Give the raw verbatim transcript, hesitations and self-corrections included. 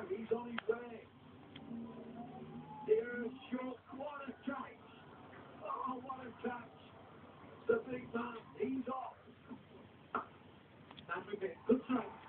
He's on his way. Here's short. What a touch. Oh, what a touch. The big man, he's off. And we get good strike.